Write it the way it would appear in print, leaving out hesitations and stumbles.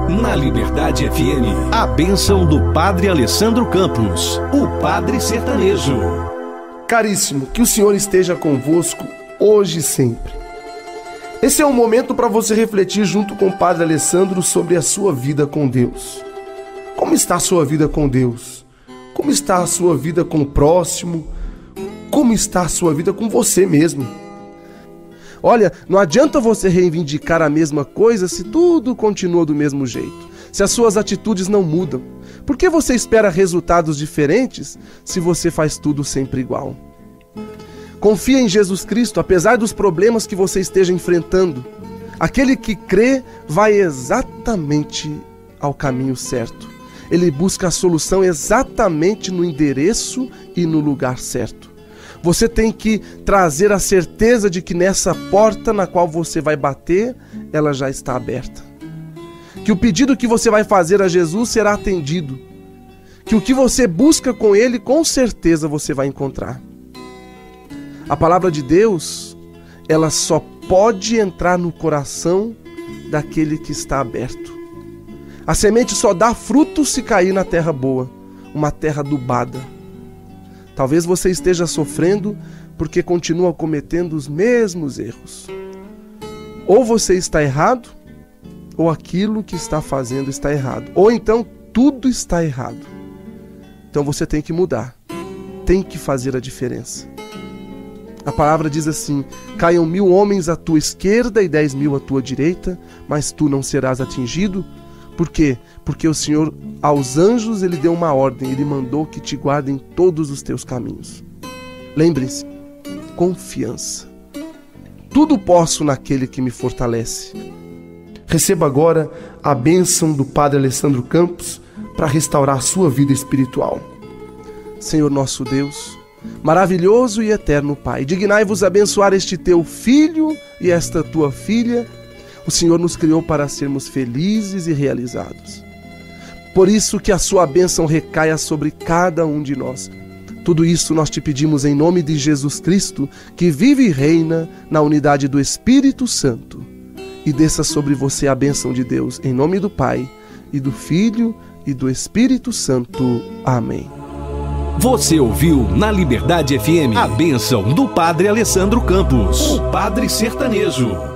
Na Liberdade FM, a bênção do Padre Alessandro Campos, o Padre Sertanejo. Caríssimo, que o Senhor esteja convosco hoje e sempre. Esse é um momento para você refletir junto com o Padre Alessandro sobre a sua vida com Deus. Como está a sua vida com Deus? Como está a sua vida com o próximo? Como está a sua vida com você mesmo? Olha, não adianta você reivindicar a mesma coisa se tudo continua do mesmo jeito, se as suas atitudes não mudam. Por que você espera resultados diferentes se você faz tudo sempre igual? Confia em Jesus Cristo, apesar dos problemas que você esteja enfrentando. Aquele que crê vai exatamente ao caminho certo. Ele busca a solução exatamente no endereço e no lugar certo. Você tem que trazer a certeza de que nessa porta na qual você vai bater, ela já está aberta. Que o pedido que você vai fazer a Jesus será atendido. Que o que você busca com Ele, com certeza você vai encontrar. A palavra de Deus, ela só pode entrar no coração daquele que está aberto. A semente só dá fruto se cair na terra boa, uma terra adubada. Talvez você esteja sofrendo porque continua cometendo os mesmos erros. Ou você está errado, ou aquilo que está fazendo está errado. Ou então tudo está errado. Então você tem que mudar. Tem que fazer a diferença. A palavra diz assim: caiam 1000 homens à tua esquerda e 10.000 à tua direita, mas tu não serás atingido. Por quê? Porque o Senhor, aos anjos, Ele deu uma ordem, Ele mandou que te guardem todos os teus caminhos. Lembrem-se, confiança. Tudo posso naquele que me fortalece. Receba agora a bênção do Padre Alessandro Campos para restaurar a sua vida espiritual. Senhor nosso Deus, maravilhoso e eterno Pai, dignai-vos abençoar este teu filho e esta tua filha. O Senhor nos criou para sermos felizes e realizados. Por isso que a sua bênção recaia sobre cada um de nós. Tudo isso nós te pedimos em nome de Jesus Cristo, que vive e reina na unidade do Espírito Santo. E desça sobre você a bênção de Deus, em nome do Pai, e do Filho, e do Espírito Santo. Amém. Você ouviu na Liberdade FM a bênção do Padre Alessandro Campos, o Padre Sertanejo.